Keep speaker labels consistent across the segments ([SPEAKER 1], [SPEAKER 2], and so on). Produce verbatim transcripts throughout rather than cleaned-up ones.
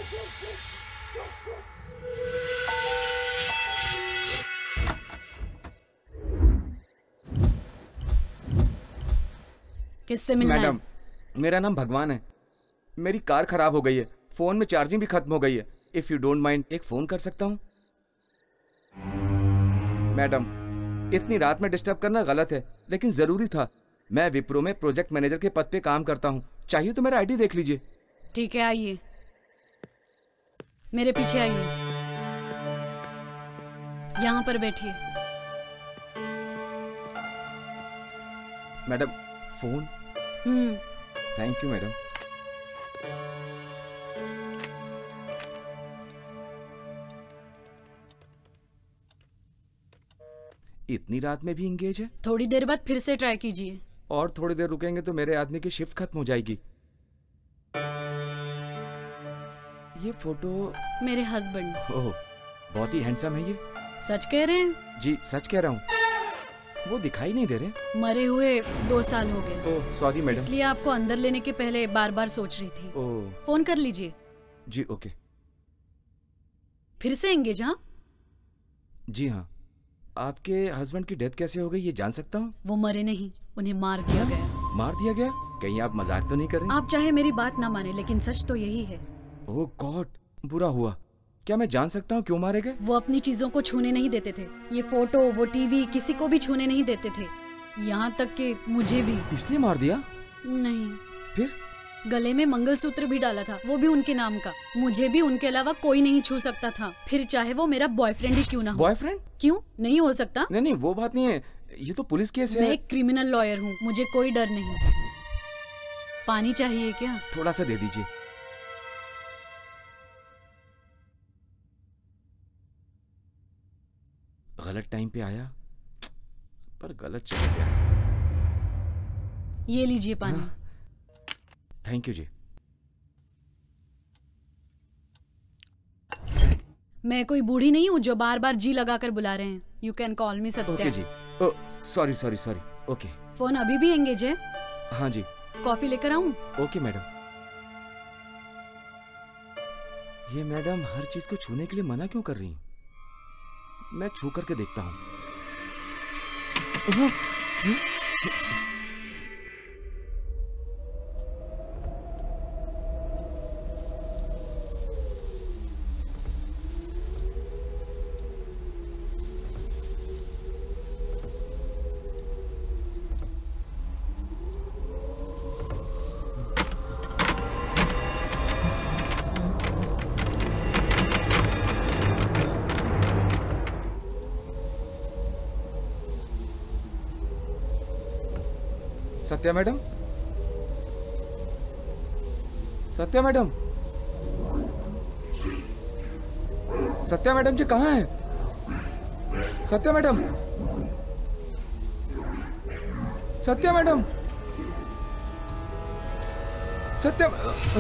[SPEAKER 1] किससे मिलना है?
[SPEAKER 2] मैडम, मेरा नाम भगवान है। मेरी कार खराब हो गई है, फोन में चार्जिंग भी खत्म हो गई है। इफ यू डोंट माइंड, एक फोन कर सकता हूँ? मैडम, इतनी रात में डिस्टर्ब करना गलत है, लेकिन जरूरी था। मैं विप्रो में प्रोजेक्ट मैनेजर के पद पे काम करता हूँ। चाहिए तो मेरा आईडी देख लीजिए।
[SPEAKER 1] ठीक है, आइए, मेरे पीछे आइए, यहाँ पर बैठिए।
[SPEAKER 2] Madam, phone.
[SPEAKER 1] Hmm
[SPEAKER 2] thank you madam. इतनी रात में भी इंगेज है?
[SPEAKER 1] थोड़ी देर बाद फिर से ट्राई कीजिए।
[SPEAKER 2] और थोड़ी देर रुकेंगे तो मेरे आदमी की शिफ्ट खत्म हो जाएगी। ये फोटो
[SPEAKER 1] मेरे हस्बैंड।
[SPEAKER 2] ओह, बहुत ही हैंडसम है ये।
[SPEAKER 1] सच कह रहे हैं?
[SPEAKER 2] जी सच कह रहा हूँ। वो दिखाई नहीं दे रहे।
[SPEAKER 1] मरे हुए दो साल हो गए।
[SPEAKER 2] Oh sorry madam.
[SPEAKER 1] इसलिए आपको अंदर लेने के पहले बार बार सोच रही थी।
[SPEAKER 2] ओह।
[SPEAKER 1] फोन कर लीजिए।
[SPEAKER 2] जी ओके।
[SPEAKER 1] फिर से एंगेज? हाँ
[SPEAKER 2] जी हाँ। आपके हस्बैंड की डेथ कैसे हो गई, ये जान सकता हूँ?
[SPEAKER 1] वो मरे नहीं, उन्हें मार दिया गया।
[SPEAKER 2] मार दिया गया? कहीं आप मजाक तो नहीं कर रहे?
[SPEAKER 1] आप चाहे मेरी बात ना माने, लेकिन सच तो यही है।
[SPEAKER 2] ओह गॉड, बुरा हुआ। क्या मैं जान सकता हूँ क्यों मारे गए?
[SPEAKER 1] वो अपनी चीजों को छूने नहीं देते थे। ये फोटो, वो टीवी, किसी को भी छूने नहीं देते थे, यहाँ तक कि मुझे भी।
[SPEAKER 2] इसलिए मार दिया?
[SPEAKER 1] नहीं।
[SPEAKER 2] फिर?
[SPEAKER 1] गले में मंगलसूत्र भी डाला था, वो भी उनके नाम का। मुझे भी उनके अलावा कोई नहीं छू सकता था, फिर चाहे वो मेरा बॉयफ्रेंड ही क्यों ना हो।
[SPEAKER 2] बॉयफ्रेंड?
[SPEAKER 1] क्यों नहीं हो सकता?
[SPEAKER 2] नहीं नहीं, वो बात नहीं है, ये तो पुलिस केस है।
[SPEAKER 1] मैं एक क्रिमिनल लॉयर हूँ, मुझे कोई डर नहीं। पानी चाहिए क्या?
[SPEAKER 2] थोड़ा सा दे दीजिए। गलत टाइम पे आया, पर गलत चला गया।
[SPEAKER 1] ये लीजिए पानी। हाँ।
[SPEAKER 2] थैंक यू जी।
[SPEAKER 1] मैं कोई बूढ़ी नहीं हूँ जो बार बार जी लगाकर बुला रहे हैं। You can call me Satya.
[SPEAKER 2] Okay जी। Oh sorry sorry sorry. Okay.
[SPEAKER 1] Phone अभी भी एंगेज है?
[SPEAKER 2] हाँ जी।
[SPEAKER 1] कॉफी लेकर आऊं?
[SPEAKER 2] Okay madam. ये मैडम हर चीज को छूने के लिए मना क्यों कर रही हैं? मैं छू करके देखता हूँ। Satya madam, Satya madam, Satya madam ji कहाँ हैं? Satya madam, Satya madam, Satya.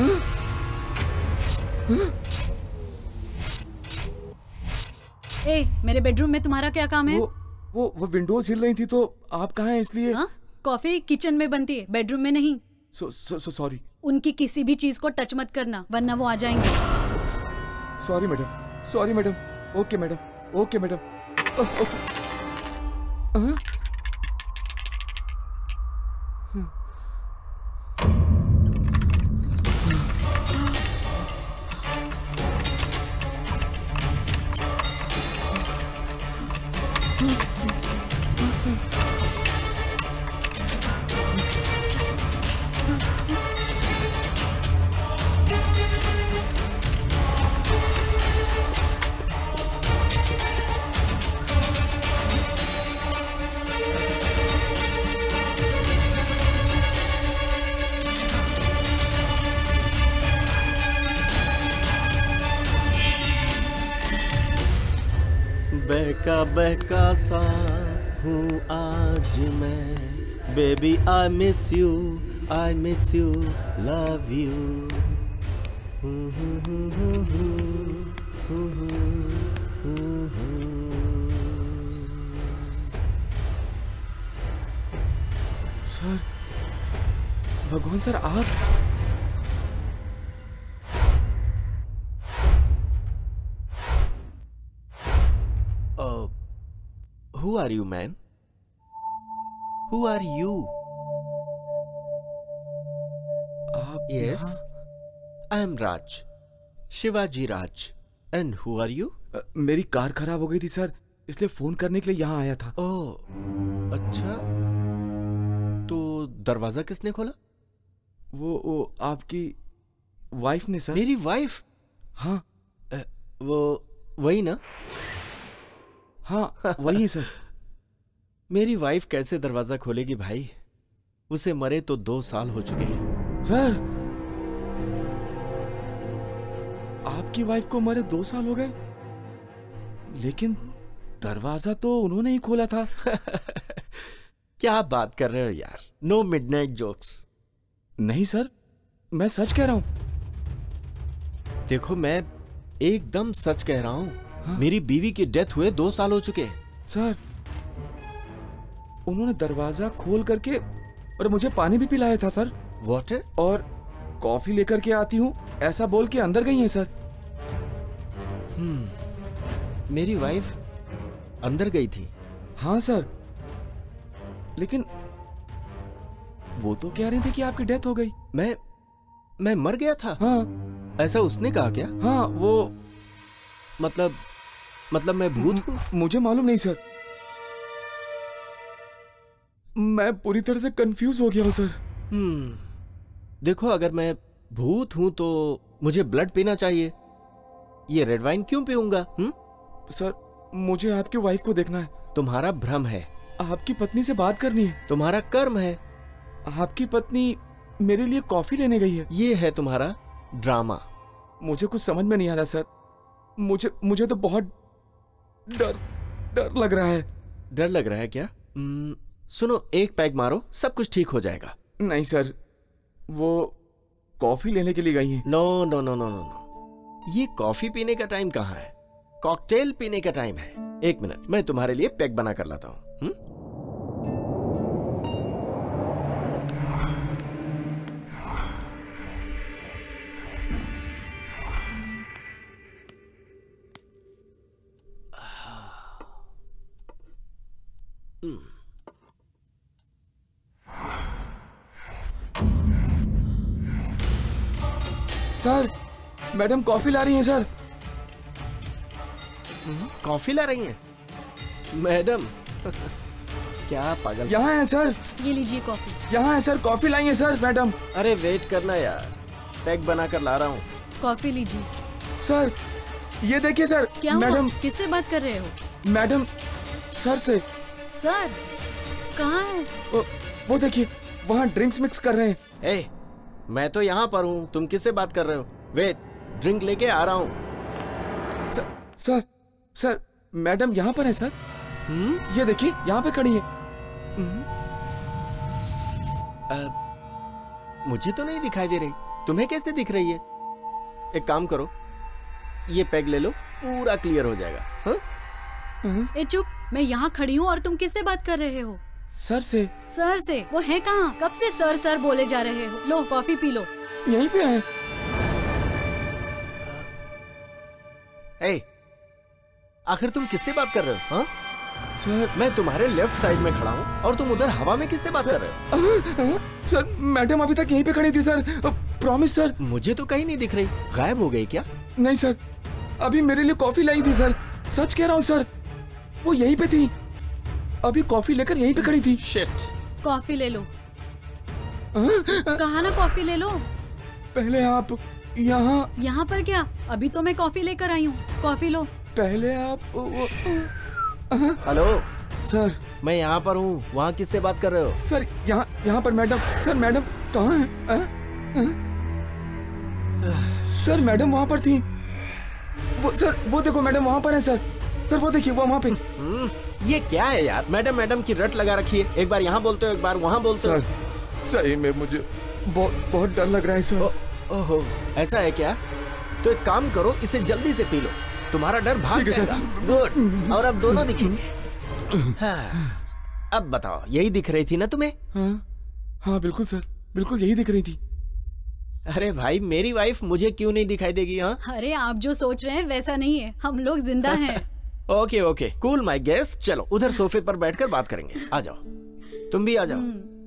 [SPEAKER 1] ए, मेरे बेडरूम में तुम्हारा क्या काम है?
[SPEAKER 2] वो वो वो विंडोज हिल रही थी तो आप कहाँ हैं इसलिए।
[SPEAKER 1] हा? कॉफी किचन में बनती है, बेडरूम में नहीं।
[SPEAKER 2] So so so sorry.
[SPEAKER 1] उनकी किसी भी चीज को टच मत करना, वरना वो आ जाएंगे।
[SPEAKER 2] Sorry madam, sorry madam. Okay madam, okay madam. Okay.
[SPEAKER 3] बहका बहका सा हूँ आज मैं, baby I miss you, I miss you, love you.
[SPEAKER 2] Sir, भगवान सर आप?
[SPEAKER 3] Who are you, man? Who are you?
[SPEAKER 2] आप
[SPEAKER 3] Yes,
[SPEAKER 2] यहाँ?
[SPEAKER 3] I am Raj. Shivaji Raj. And who are you?
[SPEAKER 2] अ, मेरी कार खराब हो गई थी सर, इसलिए फोन करने के लिए यहाँ आया था।
[SPEAKER 3] ओह, अच्छा। तो दरवाजा किसने खोला?
[SPEAKER 2] वो वो आपकी वाइफ ने सर।
[SPEAKER 3] मेरी वाइफ?
[SPEAKER 2] हाँ
[SPEAKER 3] अ, वो वही ना?
[SPEAKER 2] हाँ वही है सर।
[SPEAKER 3] मेरी वाइफ कैसे दरवाजा खोलेगी भाई? उसे मरे तो दो साल हो चुके हैं।
[SPEAKER 2] सर आपकी वाइफ को मरे दो साल हो गए, लेकिन दरवाजा तो उन्होंने ही खोला था।
[SPEAKER 3] क्या बात कर रहे हो यार? No midnight jokes.
[SPEAKER 2] नहीं सर, मैं सच कह रहा हूं।
[SPEAKER 3] देखो मैं एकदम सच कह रहा हूं।
[SPEAKER 2] हाँ?
[SPEAKER 3] मेरी बीवी की डेथ हुए दो साल हो चुके हैं।
[SPEAKER 2] सर उन्होंने दरवाजा खोल करके और मुझे पानी भी पिलाया था सर,
[SPEAKER 3] वाटर?
[SPEAKER 2] और कॉफी लेकर के आती हूँ ऐसा बोल के अंदर गई है सर।
[SPEAKER 3] हम्म मेरी वाइफ अंदर गई थी?
[SPEAKER 2] हाँ सर, लेकिन वो तो कह रही थी कि आपकी डेथ हो गई।
[SPEAKER 3] मैं मैं मर गया था?
[SPEAKER 2] हाँ
[SPEAKER 3] ऐसा उसने कहा क्या?
[SPEAKER 2] हाँ वो
[SPEAKER 3] मतलब मतलब मैं भूत हूँ?
[SPEAKER 2] मुझे मालूम नहीं सर, मैं पूरी तरह से कंफ्यूज हो गया हूँ सर।
[SPEAKER 3] हम्म देखो, अगर मैं भूत हूं तो मुझे ब्लड पीना चाहिए। ये रेड वाइन क्यों पीऊंगा? हम्म
[SPEAKER 2] सर मुझे आपकी वाइफ को देखना है।
[SPEAKER 3] तुम्हारा भ्रम है।
[SPEAKER 2] आपकी पत्नी से बात करनी है।
[SPEAKER 3] तुम्हारा कर्म है।
[SPEAKER 2] आपकी पत्नी मेरे लिए कॉफी लेने गई है।
[SPEAKER 3] ये है तुम्हारा ड्रामा।
[SPEAKER 2] मुझे कुछ समझ में नहीं आ रहा सर। मुझे मुझे तो बहुत डर डर लग रहा है।
[SPEAKER 3] डर लग रहा है क्या? हम्म, सुनो, एक पैग मारो, सब कुछ ठीक हो जाएगा।
[SPEAKER 2] नहीं सर, वो कॉफी लेने के लिए गई हैं।
[SPEAKER 3] No no no no no no, ये कॉफी पीने का टाइम कहाँ है? कॉकटेल पीने का टाइम है। एक मिनट, मैं तुम्हारे लिए पैग बना कर लाता हूँ। हम्म
[SPEAKER 2] सर मैडम कॉफी ला रही हैं सर।
[SPEAKER 3] कॉफी ला रही हैं मैडम? क्या पागल।
[SPEAKER 2] यहाँ है सर,
[SPEAKER 1] ये लीजिए कॉफी।
[SPEAKER 2] यहाँ है सर, कॉफी लाई है सर मैडम।
[SPEAKER 3] अरे वेट करना यार, पैक बना कर ला रहा हूँ।
[SPEAKER 1] कॉफी लीजिए।
[SPEAKER 2] सर ये देखिए सर।
[SPEAKER 1] क्या हुआ?
[SPEAKER 2] मैडम
[SPEAKER 1] किससे बात कर रहे हो?
[SPEAKER 2] मैडम सर से।
[SPEAKER 1] सर कहाँ है?
[SPEAKER 2] वो, वो देखिए वहाँ ड्रिंक्स मिक्स कर रहे हैं।
[SPEAKER 3] ए, मैं तो यहाँ पर हूँ, तुम किससे बात कर रहे हो? वेट, ड्रिंक लेके आ रहा हूँ।
[SPEAKER 2] सर सर सर मैडम यहाँ पर है सर।
[SPEAKER 3] हम्म
[SPEAKER 2] ये देखिए यहाँ पे खड़ी है।
[SPEAKER 3] आ, मुझे तो नहीं दिखाई दे रही, तुम्हें कैसे दिख रही है? एक काम करो, ये पैग ले लो, पूरा क्लियर हो जाएगा। हाँ?
[SPEAKER 1] ए चुप, मैं यहाँ खड़ी हूँ और तुम किससे बात कर रहे हो?
[SPEAKER 2] सर से।
[SPEAKER 1] सर से? वो है कहाँ? कब से सर सर बोले जा रहे हो? लो कॉफी पी लो।
[SPEAKER 2] यहीं पे है।
[SPEAKER 3] ए, आखिर तुम किससे बात कर रहे हो? हाँ?
[SPEAKER 2] सर
[SPEAKER 3] मैं तुम्हारे लेफ्ट साइड में खड़ा हूँ और तुम उधर हवा में किससे बात कर रहे हो?
[SPEAKER 2] सर मैडम अभी तक यहीं पे खड़ी थी सर। Promise sir.
[SPEAKER 3] मुझे तो कहीं नहीं दिख रही, गायब हो गई क्या?
[SPEAKER 2] नहीं सर, अभी मेरे लिए कॉफी लाई थी सर, सच कह रहा हूँ सर, वो यहीं पे थी, अभी कॉफी लेकर यहीं पे खड़ी थी।
[SPEAKER 3] शिट।
[SPEAKER 1] कॉफी ले लो। कहा ना कॉफी ले लो।
[SPEAKER 2] पहले आप यहाँ।
[SPEAKER 1] यहाँ पर क्या? अभी तो मैं कॉफी लेकर आई हूँ, कॉफी लो।
[SPEAKER 2] पहले आप वो...
[SPEAKER 3] हेलो
[SPEAKER 2] सर।
[SPEAKER 3] मैं यहाँ पर हूँ, वहाँ किससे बात कर रहे हो?
[SPEAKER 2] सर यहाँ यहाँ पर मैडम। सर मैडम कहाँ है? आ? आ? सर मैडम वहाँ पर थी। वो सर वो देखो मैडम वहाँ पर है सर। सर वो देखिए वो वहाँ पे।
[SPEAKER 3] ये क्या है यार? मैडम मैडम की रट लगा रखी है, एक बार यहाँ बोलते हो एक बार वहाँ बोलते हो।
[SPEAKER 2] सर सही में मुझे बहुत बहुत डर लग रहा है सर।
[SPEAKER 3] ओहो, ऐसा है क्या? तो एक काम करो, इसे जल्दी से पी लो, तुम्हारा डर भाग जाएगा। गुड, और अब दोनों दिखेंगे। हाँ, अब बताओ, यही दिख रही थी ना तुम्हें?
[SPEAKER 2] हाँ हाँ बिल्कुल सर, बिल्कुल यही दिख रही थी।
[SPEAKER 3] अरे भाई, मेरी वाइफ मुझे क्यों नहीं दिखाई देगी? हाँ,
[SPEAKER 1] अरे आप जो सोच रहे हैं वैसा नहीं है, हम लोग जिंदा हैं।
[SPEAKER 3] Okay okay cool my guest, चलो उधर सोफे पर बैठकर बात करेंगे। आ जाओ, तुम भी आ जाओ।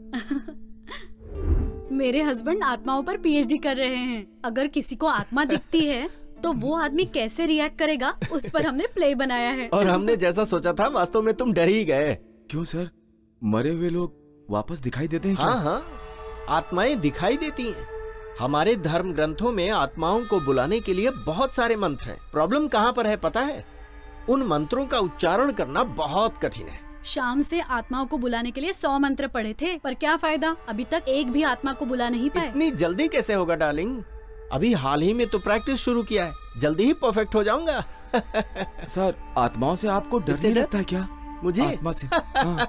[SPEAKER 1] मेरे हस्बैंड आत्माओं पर पीएचडी कर रहे हैं। अगर किसी को आत्मा दिखती है तो वो आदमी कैसे रिएक्ट करेगा, उस पर हमने प्ले बनाया है।
[SPEAKER 3] और हमने जैसा सोचा था वास्तव में तुम डर ही गए।
[SPEAKER 2] क्यों सर, मरे हुए लोग वापस दिखाई देते हैं क्या?
[SPEAKER 3] हाँ हाँ, आत्माएं दिखाई देती हैं। हमारे धर्म ग्रंथों में आत्माओं को बुलाने के लिए बहुत सारे मंत्र हैं। प्रॉब्लम कहाँ पर है पता है? उन मंत्रों का उच्चारण करना बहुत कठिन है।
[SPEAKER 1] शाम से आत्माओं को बुलाने के लिए सौ मंत्र पढ़े थे, पर क्या फायदा, अभी तक एक भी आत्मा को बुला नहीं पाए।
[SPEAKER 3] इतनी जल्दी कैसे होगा डार्लिंग? अभी हाल ही में तो प्रैक्टिस शुरू किया है, जल्दी ही परफेक्ट हो जाऊंगा।
[SPEAKER 2] सर, आत्माओं से आपको डर नहीं लगता है क्या?
[SPEAKER 3] मुझे
[SPEAKER 2] आत्मा से? हाँ।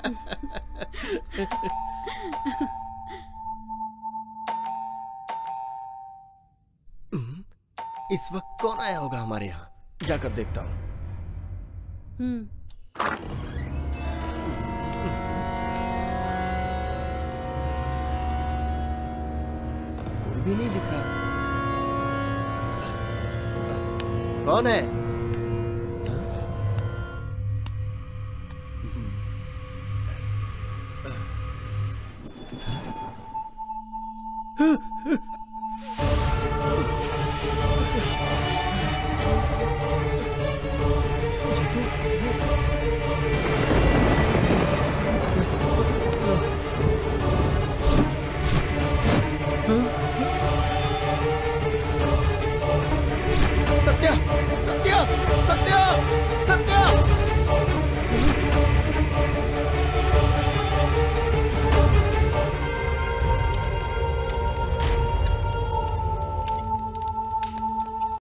[SPEAKER 3] इस वक्त कौन आया होगा हमारे यहाँ? जाकर देखता हूँ।
[SPEAKER 1] हम्म
[SPEAKER 3] कोई भी नहीं दिख रहा। कौन है?